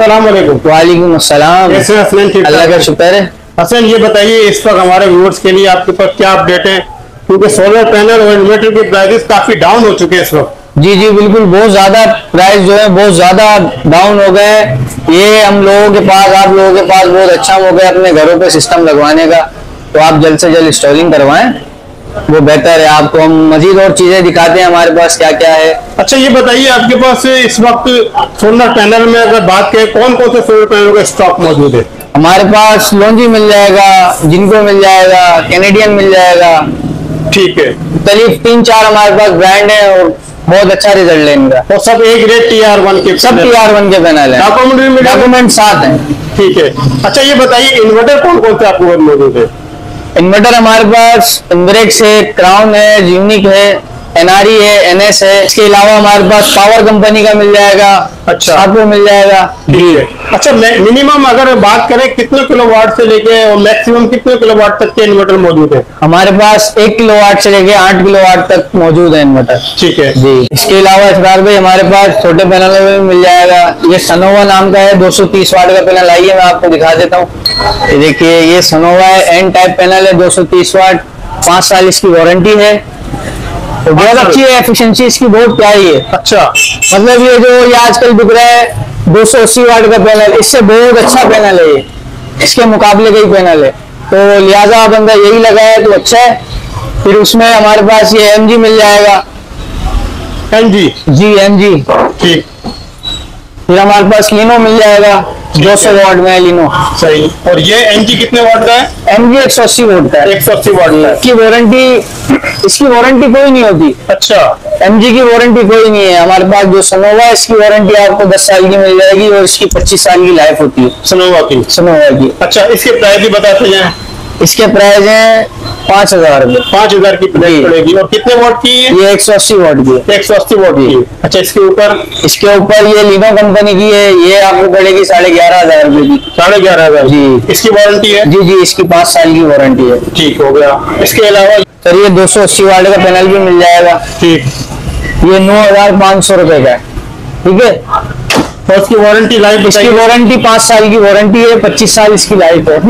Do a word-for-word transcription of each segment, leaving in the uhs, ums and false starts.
अस्सलाम वालेकुम। वालेकुम अस्सलाम। कैसे हैं हसनैन? ठीक, अल्लाह का शुक्र है। हसन ये बताइए इस वक्त हमारे व्यूअर्स के लिए आपके पास क्या अपडेट है, क्योंकि सोलर पैनल और इन्वर्टर के प्राइसेस काफी डाउन हो चुके हैं इस वक्त। जी जी बिल्कुल, बहुत ज्यादा प्राइस जो है बहुत ज्यादा डाउन हो गए। ये हम लोगों के पास, आप लोगों के पास बहुत अच्छा मौका है अपने घरों पे सिस्टम लगवाने का, तो आप जल्द से जल्द इंस्टॉलिंग करवाएं, वो बेहतर है। आपको हम मजीद और चीजें दिखाते हैं हमारे पास क्या क्या है। अच्छा ये बताइए आपके पास इस वक्त सोलर पैनल में अगर बात करें कौन कौन से सोलर पैनल का स्टॉक मौजूद है? हमारे पास लॉन्जी मिल जाएगा, जिनको मिल जाएगा, कैनेडियन मिल जाएगा। ठीक है, करीब तीन चार हमारे पास ब्रांड है और बहुत अच्छा रिजल्ट है इनका। और सब एक ग्रेड टी आर वन के, सब टी आर वन के पैनल है, डॉक्यूमेंट भी डॉक्यूमेंट साथ है। ठीक है। अच्छा ये बताइए इन्वर्टर कौन कौन से आपके पास मौजूद है? इन्वर्टर हमारे पास इन्ब्रेक्स है, क्राउन है, यूनिक है, एनआरई है, एनएस है। इसके अलावा हमारे पास पावर कंपनी का मिल जाएगा। अच्छा, आपको मिल जाएगा। ठीक है। अच्छा मिनिमम अगर बात करें कितने किलोवाट से लेके और मैक्सिमम कितने किलोवाट तक के इन्वर्टर मौजूद है? हमारे पास एक किलोवाट से लेके आठ किलोवाट तक मौजूद है इन्वर्टर। ठीक है जी। इसके अलावा इसरार भाई हमारे पास छोटे पैनल में भी मिल जाएगा। ये सनोवा नाम का है, दो सौ तीस वाट का पैनल। आइए मैं आपको दिखा देता हूँ। ये देखिए ये सनोवा है, एन टाइप पैनल है, दो सौ तीस वाट, पांच साल इसकी वारंटी है। तो बहुत अच्छी है, एफिशिएंसी इसकी बहुत प्यारी है। अच्छा, मतलब ये जो ये आजकल बिक रहा है दो सौ अस्सी वाट का पैनल, इससे बहुत अच्छा पैनल है ये, इसके मुकाबले का ही पैनल है। तो लिहाजा बंदा यही लगाया तो अच्छा है। फिर उसमें हमारे पास ये एम जी मिल जाएगा। M G? जी एम जी। ठीक। फिर हमारे पास लिनो मिल जाएगा, दो सौ वाट में लिनो। सही। और ये एम जी कितने वाट का है? एम जी एक सौ अस्सी वाट का है। एक सौ अस्सी वाट का है। इसकी वारंटी इसकी वारंटी कोई नहीं होती। अच्छा, एम जी की वारंटी कोई नहीं है। हमारे पास जो सनोवा है इसकी वारंटी आपको दस साल की मिल जाएगी और इसकी पच्चीस साल की लाइफ होती है सनोवा की। सनोवा की। अच्छा, इसके प्राइस भी बताते जाएं। इसके प्राइस हैं पाँच हजार रुपए। पाँच हजार की प्राइस पड़ेगी। और कितने वाट की है? ये एक सौ अस्सी वाट की है। एक सौ अस्सी वाट की। अच्छा, इसके ऊपर इसके ऊपर ये लिनो कंपनी की है, ये आपको पड़ेगी साढ़े ग्यारह हजार रुपए की। साढ़े ग्यारह हजार जी। इसकी वारंटी है? जी जी, इसकी पाँच साल की वारंटी है। ठीक हो गया। इसके अलावा सर ये दो सौ अस्सी वाट का पैनल भी मिल जाएगा। ठीक। ये नौ हजार पाँच सौ रुपए का है। ठीक है। और इसकी वारंटी लाइफ? इसकी वारंटी पाँच साल की वारंटी है, पच्चीस साल इसकी लाइफ है।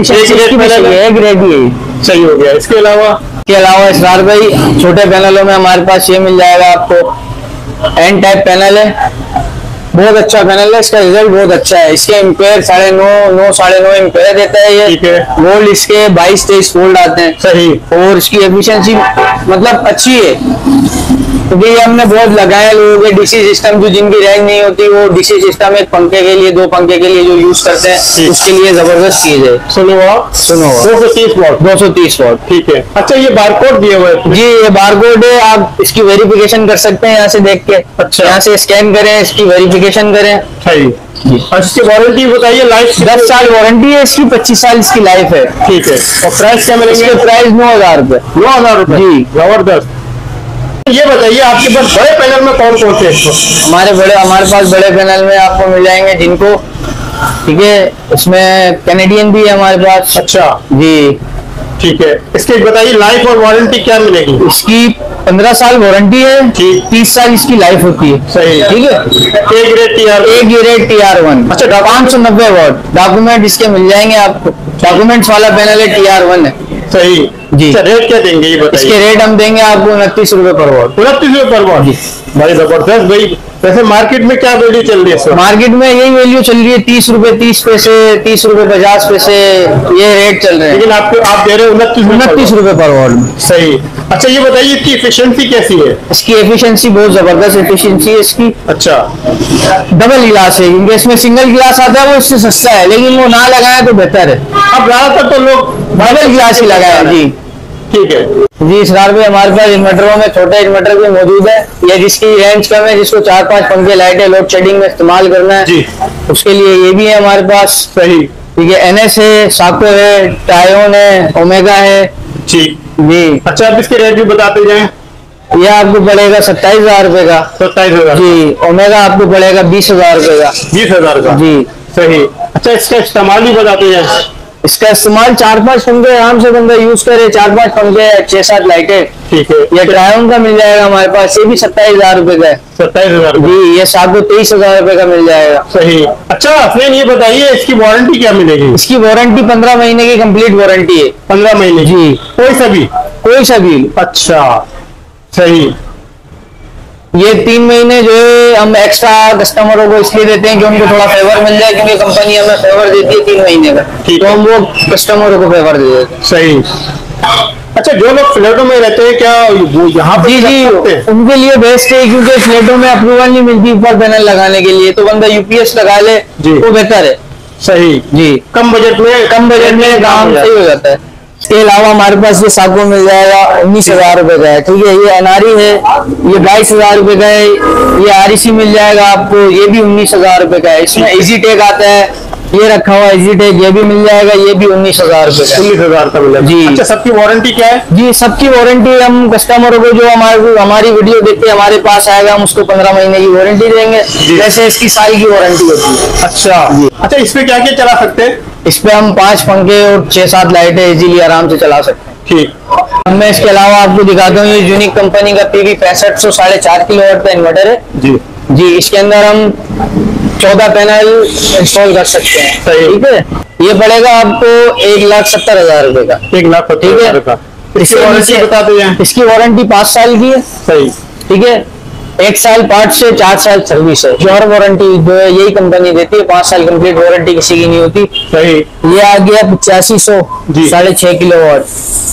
एक रेडी है। सही हो गया। इसके अलावा के अलावा इसरार भाई छोटे पैनलों में हमारे पास ये मिल जाएगा आपको, एन टाइप पैनल है, बहुत अच्छा पैनल है। इसका रिजल्ट बहुत अच्छा है। इसके एम्पेयर साढ़े नौ नौ साढ़े नौ एम्पेयर देता है ये। ठीक है। वोल्ट इसके बाईस तेईस वोल्ट आते हैं। सही। और इसकी एफिशिएंसी मतलब अच्छी है, क्योंकि ये हमने बहुत लगाए लोगों के डीसी सिस्टम जो जिनकी रेंज नहीं होती, वो डीसी सिस्टम एक पंखे के लिए, दो पंखे के लिए जो यूज करते हैं, उसके लिए जबरदस्त चीज है। सुनो सुनो दो सौ तीस वाट। दो सौ तीस वाट। ठीक है। अच्छा ये बारकोड दिया हुआ है? जी ये बारकोड है, आप इसकी वेरिफिकेशन कर सकते हैं यहाँ से देख के। अच्छा, यहाँ से स्कैन करें, इसकी वेरिफिकेशन करें। सही। और इसकी वारंटी बताइए। लाइफ दस साल वारंटी है इसकी, पच्चीस साल इसकी लाइफ है। ठीक है। और प्राइस क्या मिलेंगे? इसके प्राइस नौ हजार रुपए। नौ हजार रुपए जी, जबरदस्त। ये बताइए आपके पास बड़े पैनल में कौन कौन से? हमारे बड़े हमारे पास बड़े पैनल में आपको मिल जाएंगे जिनको, ठीक है, इसमें कैनेडियन भी है हमारे पास। अच्छा जी, ठीक है। इसकी बताइए लाइफ और वारंटी क्या मिलेगी? इसकी पंद्रह साल वारंटी है, तीस साल इसकी लाइफ होती है। सही। ठीक है। एक ग्रेड टी आर एक ग्रेड टी आर वन। अच्छा, पाँच सौ नब्बे वाट डॉक्यूमेंट इसके मिल जाएंगे आपको। डॉक्यूमेंट्स वाला पैनल है, टी आर वन है। सही जी। अच्छा, रेट क्या देंगे ये बताइए? इसके रेट हम देंगे आपको उनतीस रुपए पर वाट। उनतीस रुपए पर वाट? भाई जबरदस्त भाई। वैसे मार्केट में क्या वैल्यू चल रही है? मार्केट में यही वैल्यू चल रही है, तीस रुपए तीस पैसे, तीस रुपए पचास पैसे, ये रेट चल रहे हैं। लेकिन आपको आप दे रहे हो उनतीस उनतीस रुपए पर वाट। सही। अच्छा ये बताइए इसकी एफिशिएंसी कैसी है? इसकी एफिशिएंसी बहुत जबरदस्त एफिशिएंसी है इसकी। अच्छा, डबल गिलास है, क्योंकि इसमें सिंगल गिलास आता है वो इससे सस्ता है, लेकिन वो ना लगाए तो बेहतर है। अब ज्यादातर तो लोग डबल गिलास ही लगाए। जी ठीक है। जी इसरार भाई हमारे पास इन्वर्टरों में छोटे इन्वर्टर भी मौजूद है, या जिसकी रेंज कम है, जिसको चार पांच पंखे लाइटें लोड शेडिंग में इस्तेमाल करना है जी, उसके लिए ये भी है हमारे पास। सही। ठीक है। एनएस है, साको है, टायोन है, ओमेगा है। ठीक जी। अच्छा अब इसके रेट भी बताते जाएं। ये आपको पड़ेगा सत्ताईस हजार रुपए का। सत्ताईस हजार जी। ओमेगा आपको पड़ेगा बीस हजार रुपए का। बीस हजार का। जी। सही। अच्छा इसका इस्तेमाल भी बताते जाएं। इसका इस्तेमाल चार पांच पंखे आराम से बंदा यूज करे, चार पांच पंखे, छह सात लाइटें। ठीक है। ये ट्रायोन का मिल जाएगा हमारे पास, ये भी सत्ताईस हजार रुपए का है। सत्ताईस हजार जी, ये आपको तेईस हजार रुपए का मिल जाएगा। सही। अच्छा अफरीन ये बताइए इसकी वारंटी क्या मिलेगी? इसकी वारंटी पंद्रह महीने की कंप्लीट वारंटी है। पंद्रह महीने जी, कोई सा भी? कोई सा भी। अच्छा सही। ये तीन महीने जो है हम एक्स्ट्रा कस्टमरों को इसलिए देते हैं कि उनको थोड़ा फेवर मिल जाए, क्योंकि कंपनी हमें फेवर देती है तीन महीने का, तो हम वो कस्टमरों को फेवर दे देते हैं। सही। अच्छा जो लोग फ्लैटों में रहते हैं क्या वो यहाँ पे? जी जी, उनके लिए बेस्ट है, क्योंकि फ्लैटों में अप्रूवल नहीं मिलती ऊपर पैनल लगाने के लिए, तो बंदा यूपीएस लगा ले वो बेहतर है। सही जी, कम बजट में कम बजट में काम सही हो जाता है। इसके अलावा हमारे पास ये सागो मिल जाएगा उन्नीस हजार रुपए का है। ठीक है, ये एनआरई है, ये बाईस हजार रुपए का है। ये आरईसी मिल जाएगा आपको, ये भी उन्नीस हजार रुपए का है। इसमें इजी टेक आता है, ये रखा हुआ इजी टेक, ये भी मिल जाएगा, ये भी उन्नीस हजार रुपए का। उन्नीस हजार का मिलेगा जी। अच्छा सबकी वारंटी क्या है? जी सबकी वारंटी हम कस्टमरों को जो हमारे हमारी वीडियो देख के हमारे पास आएगा हम उसको पंद्रह महीने की वारंटी देंगे, जैसे इसकी साल की वारंटी होती है। अच्छा अच्छा, इसमें क्या क्या चला सकते हैं? इस पे हम पांच पंखे और छह सात लाइटें इजीली आराम से चला सकते हैं। ठीक। मैं इसके अलावा आपको दिखाता हूँ, ये यूनिक कंपनी का पीवी पैंसठ सौ साढ़े चार किलो वाट का इन्वर्टर है। जी जी, इसके अंदर हम चौदह पैनल इंस्टॉल कर सकते हैं। ठीक है, ये पड़ेगा आपको एक लाख सत्तर हजार रुपए का। एक लाख सत्तर हजार का। इसकी वारंटी बता दो। इसकी वारंटी पांच साल की है। सही। ठीक है, एक साल पार्ट से, चार साल सर्विस है। प्योर वारंटी जो है यही कंपनी देती है, पांच साल कंप्लीट वारंटी किसी की नहीं होती। सही। ये आ गया पचासी सौ साढ़े छह किलो वाट।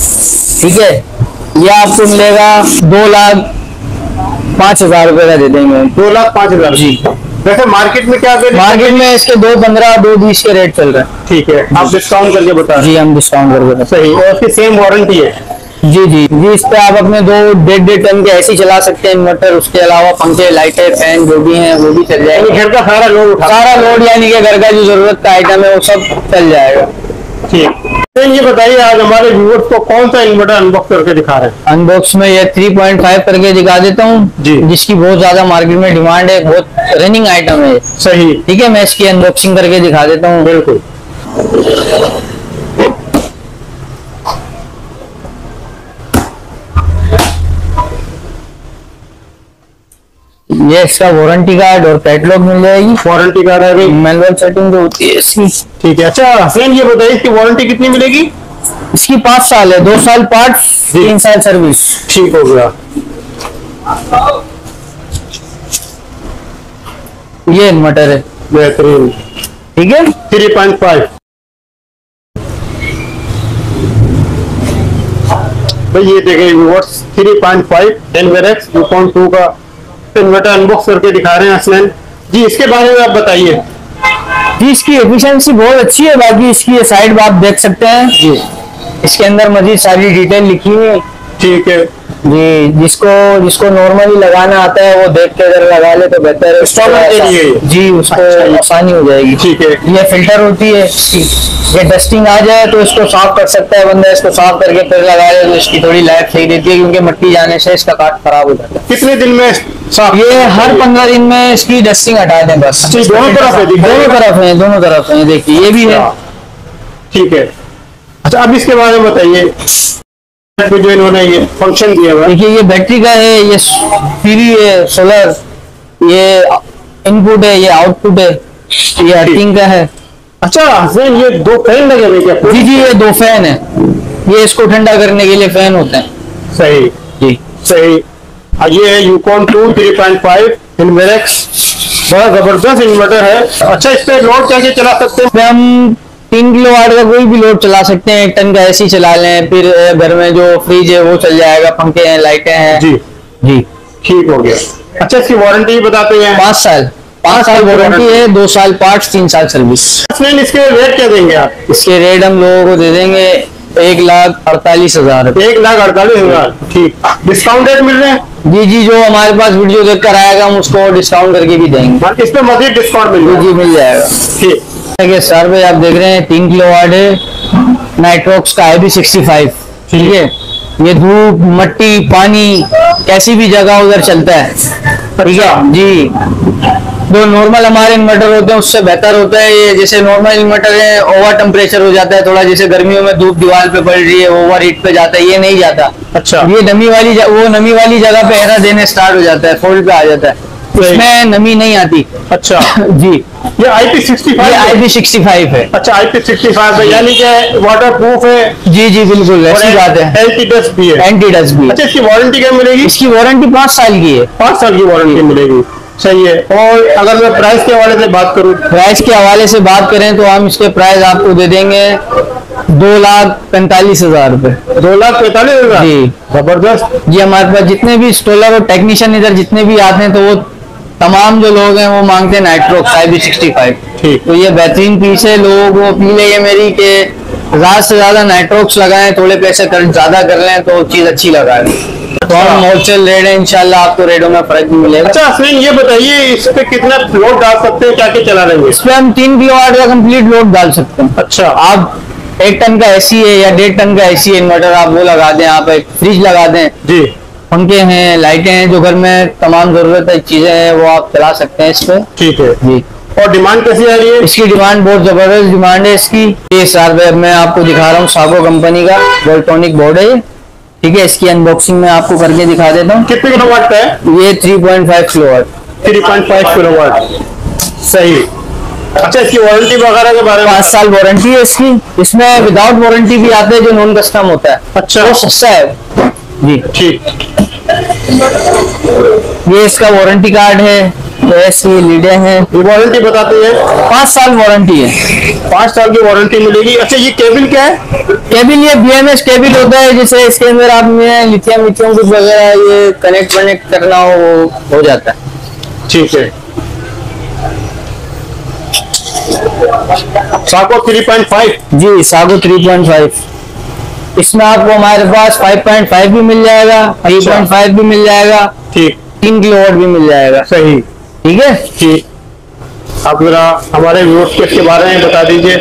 ठीक है, ये आपको मिलेगा दो लाख पांच हजार रुपए का दे देंगे। दो लाख पांच हजार जी। वैसे मार्केट में क्या है? मार्केट में इसके दो पंद्रह दो बीस के रेट चल रहा है। ठीक है, आप डिस्काउंट करके बता। जी हम डिस्काउंट करके बता। सही। और उसकी सेम वारंटी है? जी जी जी, इस पे आप अपने दो डेढ़ डेढ़ टन के ऐसे चला सकते हैं इन्वर्टर। उसके अलावा पंखे, लाइटें, फैन जो भी हैं वो भी चल जाएंगे। घर का सारा लोड सारा लोड यानी कि घर का जो जरूरत का आइटम है वो सब चल जाएगा। ठीक। तो ये बताइए आज हमारे व्यूअर्स को कौन सा इन्वर्टर अनबॉक्स करके दिखा रहे हैं? अनबॉक्स में ये थ्री पॉइंट फाइव करके दिखा देता हूँ जी, जिसकी बहुत ज्यादा मार्केट में डिमांड है, बहुत रनिंग आइटम है। सही। ठीक है, मैं इसकी अनबॉक्सिंग करके दिखा देता हूँ। बिल्कुल। ये इसका वारंटी कार्ड और कैटलॉग मिल जाएगी। वारंटी कार्ड है, मैनुअल सेटिंग जो होती है इसकी। ठीक है। अच्छा हसनैन ये बताइए इसकी वारंटी कितनी मिलेगी? इसकी पांच साल है, दो साल पार्ट्स, तीन साल सर्विस। ठीक हो गया। ये इन्वर्टर है बेहतरीन। ठीक है, थ्री पॉइंट फाइव। भाई ये देखें viewers, three point five Inverex Yukon two का इन्वर्टर अनबॉक्स करके दिखा रहे हैं हसनैन जी। इसके बारे में आप बताइए। जी इसकी एफिशिएंसी बहुत अच्छी है, बाकी इसकी ये साइड आप देख सकते हैं जी, इसके अंदर मजीद सारी डिटेल लिखी हुई है। ठीक है जी, जिसको जिसको नॉर्मली लगाना आता है वो देख के अगर लगा ले तो बेहतर है। इंस्टॉलर के लिए जी उसको आसानी हो जाएगी। ठीक है। ये फिल्टर होती है इसकी, ये डस्टिंग आ जाए तो इसको साफ कर सकता है बंदा, इसको साफ करके फिर लगा ले तो इसकी थोड़ी लाइफ सही रहती है, क्योंकि मिट्टी जाने से इसका काट खराब हो जाता है। कितने दिन में साफ? ये हर पंद्रह दिन में इसकी डस्टिंग हटा दें बस। दोनों तरफ है? दोनों तरफ है, दोनों तरफ है। देखिए ये भी है। ठीक है। अच्छा अब इसके बारे में बताइए जो इन्होंने ये फंक्शन दिया हुआ है। देखिए ये बैटरी का है, ये पीवी है, सोलर, ये इनपुट है, ये आउटपुट है, ये अर्थिंग का है। अच्छा हसनैन ये दो फैन लगे हुए क्या? जी जी ये दो फैन है, ये इसको ठंडा करने के लिए फैन होते हैं। सही जी सही। ये है Yukon two three point five Inverex, बड़ा जबरदस्त इन्वर्टर है। अच्छा इस पे लोड क्या क्या चला सकते हैं? हम तीन किलो वाट का कोई भी लोड चला सकते हैं, एक टन का एसी चला लें, फिर घर में जो फ्रिज है वो चल जाएगा, पंखे हैं, लाइटें हैं। जी जी ठीक हो गया। अच्छा इसकी वारंटी बताते हैं? पाँच साल पाँच साल वारंटी है, दो साल पार्ट्स, तीन साल सर्विस। इसके रेट क्या देंगे आप? इसके रेट हम लोगों को दे देंगे एक लाख अड़तालीस हजार एक लाख अड़तालीस हजार ठीक। डिस्काउंट रेट मिल रहे हैं? जी जी, जो हमारे पास वीडियो देख कर आएगा हम उसको डिस्काउंट करके भी देंगे। इस पे मजीद डिस्काउंट मिल जी मिल जाएगा। ठीक है सर भाई, आप देख रहे हैं तीन किलो वाट है, नाइट्रोक्स का आई बी सिक्सटी फाइव। ठीक है, ये धूप मट्टी पानी कैसी भी जगह उधर चलता है, ठीक है जी। जो नॉर्मल हमारे इन्वर्टर होते हैं उससे बेहतर होता है ये। जैसे नॉर्मल इन्वर्टर है ओवर टेम्परेचर हो जाता है थोड़ा, जैसे गर्मियों में धूप दीवार पे पड़ रही है ओवर हीट पे जाता है, ये नहीं जाता। अच्छा, ये नमी वाली वो नमी वाली जगह पे एरा देने स्टार्ट हो जाता है, फोल्ड पे आ जाता है, इसमें नमी नहीं आती। अच्छा जी, ये आई पी सिक्सटी फाइव ये आई पी सिक्सटी फाइव है। अच्छा, आई पी सिक्सटी फाइव है, यानी कि वाटर प्रूफ है। जी जी बिल्कुल ऐसी बात है, एंटी डस्ट भी है। एंटी डस्ट भी। अच्छा, इसकी वारंटी क्या मिलेगी? इसकी वारंटी पाँच साल की है। पाँच साल की वारंटी मिलेगी, सही है। और अगर मैं प्राइस के हवाले से बात करूं, प्राइस के हवाले से बात करें तो हम इसके प्राइस आपको दे देंगे दो लाख पैंतालीस हजार रूपए। दो लाख पैंतालीस हजार जी, जबरदस्त। जी हमारे पास जितने भी इंस्टॉलर और टेक्नीशियन इधर जितने भी आते हैं तो वो तमाम जो लोग हैं वो मांगते हैं Nitrox I P sixty five. ठीक, तो ये बेहतरीन पीस है, लोगों को अपील है ये मेरी कि ज्यादा से ज्यादा नाइट्रोक्स लगाएं, थोड़े पैसे खर्च ज्यादा कर लें तो चीज अच्छी लगाएं। तो हम होलसेल रेट है, इंशाल्लाह आपको रेटों में फर्क भी मिलेगा। अच्छा अश्विन, ये बताइए इस पे कितना लोड डाल सकते हैं, क्या क्या चला लेंगे? इस पे हम तीन किलोवाट का कंप्लीट लोड डाल सकते हैं। अच्छा, आप एक टन का एसी है या डेढ़ टन का एसी है इन्वर्टर, आप वो लगा दें, आप एक फ्रिज लगा दें, जी, पंखे हैं, लाइटें हैं, जो घर में तमाम जरूरत है चीजें हैं वो आप चला सकते हैं इस पे। ठीक है जी। और डिमांड कैसी आ रही है? इसकी डिमांड बहुत जबरदस्त डिमांड है इसकी। ये सार मैं आपको दिखा रहा हूँ, सागो कंपनी का वोल्ट्रॉनिक बोर्ड है, ठीक है। इसकी अनबॉक्सिंग में आपको करके दिखा देता हूँ। कितने किलोवाट का है? ये three point five kilowatt. Three point five kilowatt, सही। अच्छा, इसकी वारंटी वगैरह के बारे में? पाँच साल वारंटी है इसकी। इसमें विदाउट वारंटी भी आता है जो नॉन कस्टम होता है। अच्छा, वो सस्ता है जी। ठीक। ये इसका वारंटी कार्ड है, ऐसी लीडें हैं। ये वारंटी बताते हैं? पाँच साल वारंटी है, पाँच साल की वारंटी मिलेगी। अच्छा, ये केबल क्या है? केबल ये बी एम एस केबल होता है, जैसे इसके अंदर आप लिथियम लिथियम कुछ वगैरह ये कनेक्ट कनेक्ट करना हो वो हो जाता है। ठीक है। सागो थ्री पॉइंट फाइव। जी, सागो थ्री पॉइंट फाइव। इसमें आपको हमारे पास फाइव पॉइंट फाइव भी मिल जाएगा, थ्री पॉइंट फाइव भी मिल जाएगा, ठीक, तीन किलोवाट भी मिल जाएगा। सही, ठीक है। ठीक। आप जरा हमारे व्यूअर्स को इसके बारे में बता दीजिए।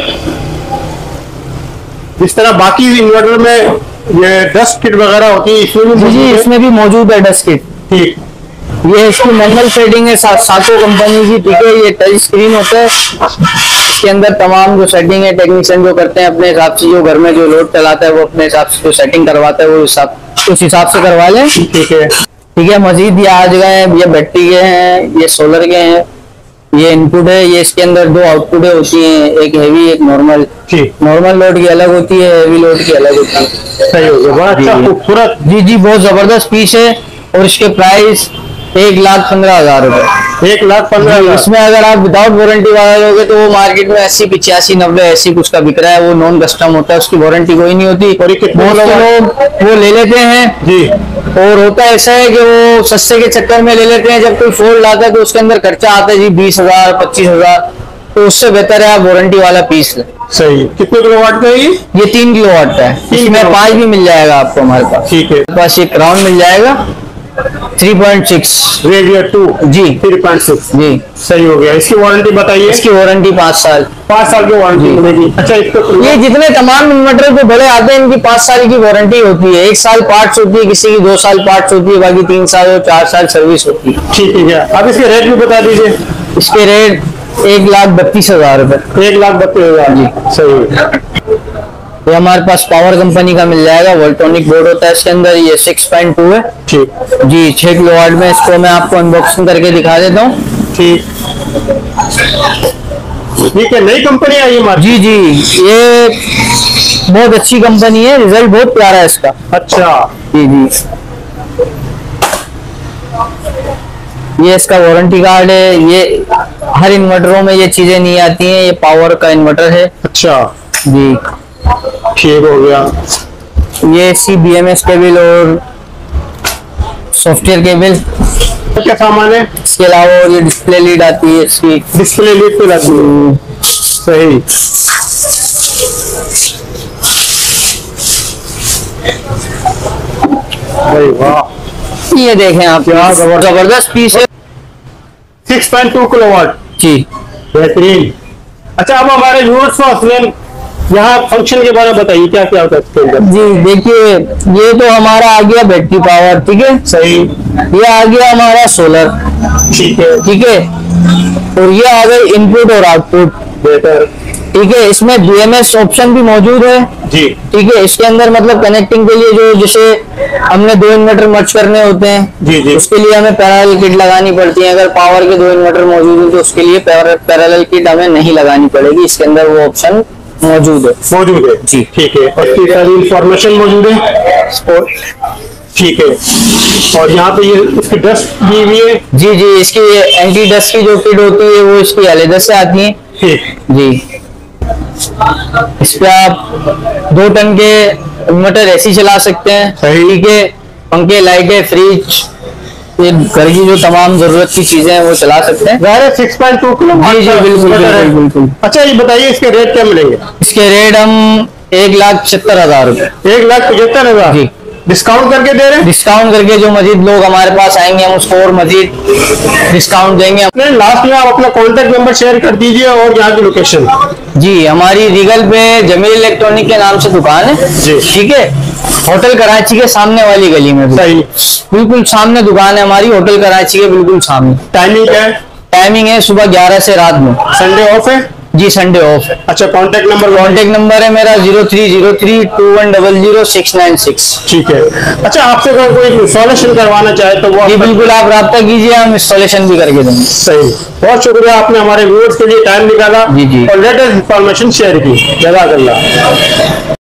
जिस तरह बाकी इन्वर्टर में ये डस्ट किट वगैरह होती है, इसमें भी? जी, इसमें भी मौजूद है डस्ट किट। ठीक। ये इसकी मैनुअल सेटिंग है सा, साको कंपनी की, ठीक है। ये टच स्क्रीन होता है, इसके अंदर तमाम जो सेटिंग है टेक्नीशियन जो करते हैं अपने हिसाब से, जो घर में जो लोड चलाता है वो अपने हिसाब से जो सेटिंग करवाता है वो हिसाब उस हिसाब से करवा लें। ठीक है, ठीक है। मजीद ये आज गए हैं, ये बैटरी के हैं, ये सोलर के हैं, ये इनपुट है। ये इसके अंदर दो आउटपुट होती हैं, एक हैवी एक नॉर्मल। ठीक। नॉर्मल लोड की अलग होती है, हैवी लोड की अलग होती है। सही हो गया, बड़ा अच्छा खूबसूरत। जी जी, बहुत जबरदस्त पीस है। और इसके प्राइस एक लाख पंद्रह हजार रुपए। एक लाख पंद्रह हजार। इसमें अगर आप विदाउट वारंटी वाला लोगे तो वो मार्केट में अस्सी पिचासी नब्बे ऐसी कुछ का बिक रहा है, वो नॉन कस्टम होता है, उसकी वारंटी कोई नहीं होती। और ये कितने बहुत से लोग वो ले लेते हैं जी। और होता ऐसा है कि वो सस्ते के चक्कर में ले लेते हैं, जब कोई फोल्ड आता है तो उसके अंदर खर्चा आता है जी बीस हजार पच्चीस हजार, तो उससे बेहतर है आप वारंटी वाला पीस लें। सही। कितने किलोवाट का है ये? ये तीन किलोवाट का है, इसमें पाँच भी मिल जाएगा आपको हमारे पास। ठीक है। हमारे पास ये क्राउन मिल जाएगा थ्री पॉइंट सिक्स रेडियर टू। जी, थ्री पॉइंट सिक्स। जी सही हो गया। इसकी वारंटी बताइए? इसकी वारंटी पाँच साल। पाँच साल की वारंटी मिलेगी। अच्छा, इसको ये जितने तमाम इन्वर्टर पे बड़े आते हैं इनकी पाँच साल की वारंटी होती है। एक साल पार्ट्स होती है, किसी की दो साल पार्ट्स होती है, बाकी तीन साल और चार साल सर्विस होती है। ठीक है। अब इसके रेट भी बता दीजिए। इसके रेट एक लाख बत्तीस हजार रुपए। एक लाख बत्तीस हजार जी, सही। ये हमारे पास पावर कंपनी का मिल जाएगा, वोल्ट्रॉनिक बोर्ड होता है इसके अंदर, ये सिक्स पॉइंट टू है। ठीक जी, छह किलोवाट में। इसको मैं आपको अनबॉक्सिंग करके दिखा देता हूँ। ठीक। ठीक है, नई कंपनी आई है? जी जी, ये बहुत अच्छी कंपनी है, रिजल्ट बहुत प्यारा है इसका। अच्छा। जी जी, ये इसका वारंटी कार्ड है। ये हर इन्वर्टरों में ये चीजें नहीं आती हैं, ये पावर का इन्वर्टर है। अच्छा जी, ठीक हो गया। ये C B M S cable और सॉफ्टवेयर केबल। क्या सामान है? इसके अलावा ये डिस्प्ले लीड आती है, इसकी डिस्प्ले लीड पे आती है। सही। भाई वाह, ये देखें आप, क्या जबरदस्त पीस है। Six point two kilowatt. जी, बेहतरीन। अच्छा, अब हमारे व्यूअर्स को अफजल यहाँ फंक्शन के बारे में बताइए, क्या क्या होता है इसके अंदर? जी देखिए, ये तो हमारा आ गया बैटरी पावर, ठीक है, सही। ये आ गया हमारा सोलर, ठीक है, ठीक है, और ये आ गए इनपुट और आउटपुट, बेहतर, ठीक है। इसमें बी एम एस ऑप्शन भी मौजूद है जी, ठीक है। इसके अंदर मतलब कनेक्टिंग के लिए जो जैसे हमने दो इन्वर्टर मर्ज करने होते हैं, जी जी, उसके लिए हमें पैरेलल किट लगानी पड़ती है। अगर पावर के दो इन्वर्टर मौजूद है तो उसके लिए पैरेलल किट हमें नहीं लगानी पड़ेगी, इसके अंदर वो ऑप्शन मौजूद है। मौजूद है जी, ठीक है। और इसकी सारी इंफॉर्मेशन मौजूद है, और ठीक है। और यहाँ पे ये इसकी डस्ट दी हुई है, जी जी, इसकी एंटी डस्ट की जो किट होती है वो इसकी अलग से आती है, ठीक जी। इस पे आप दो टन के इन्वर्टर ऐसी चला सकते हैं, सही, ठीक है। पंखे, लाइटें, फ्रिज, ये घर की जो तमाम जरूरत की चीजें हैं वो चला सकते हैं। सिक्स पॉइंट टू किलो, जी जी, बिल्कुल बिल्कुल बिल्कुल। अच्छा ये बताइए इसके रेट क्या मिलेंगे? इसके रेट हम एक लाख पचहत्तर हजार रूपए एक लाख पचहत्तर हजार जी, डिस्काउंट करके दे रहे हैं। डिस्काउंट करके जो मजीद लोग हमारे पास आएंगे हम उसको और मजीद डिस्काउंट देंगे। अपने लास्ट में आप अपना कॉन्टेक्ट नंबर शेयर कर दीजिए और यहाँ की लोकेशन। जी, हमारी रीगल पे जमील इलेक्ट्रॉनिक के नाम से दुकान है जी, ठीक है। होटल कराची के सामने वाली गली में, सही, बिल्कुल सामने दुकान है हमारी, होटल कराची के बिल्कुल सामने। टाइमिंग क्या है? टाइमिंग है सुबह ग्यारह से रात में। संडे ऑफ है? जी, संडे ऑफ है। अच्छा, कॉन्टेक्ट नंबर? कॉन्टेक्ट नंबर है मेरा zero three zero three two one double zero six nine six. ठीक है। अच्छा, आपसे अगर कोई इंस्टॉलेशन करवाना चाहे तो वो? जी बिल्कुल, आप राब्ता कीजिए, हम इंस्टॉलेशन भी करके देंगे। सही, बहुत शुक्रिया, आपने हमारे व्यूअर्स के लिए टाइम निकाला जी जी, और लेटेस्ट इंफॉर्मेशन शेयर की। जज़ाकल्लाह।